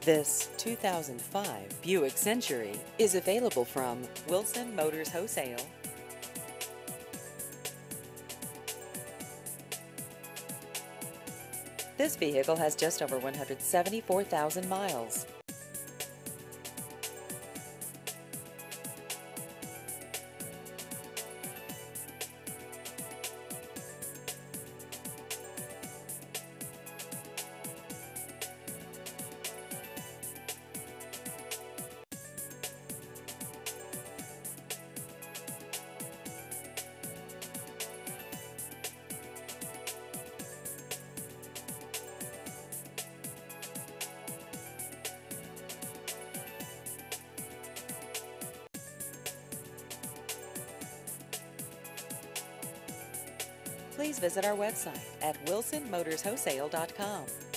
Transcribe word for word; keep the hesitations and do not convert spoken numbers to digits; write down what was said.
This two thousand five Buick Century is available from Wilson Motors Wholesale. This vehicle has just over one hundred seventy-four thousand miles. Please visit our website at wilson motors wholesale dot com.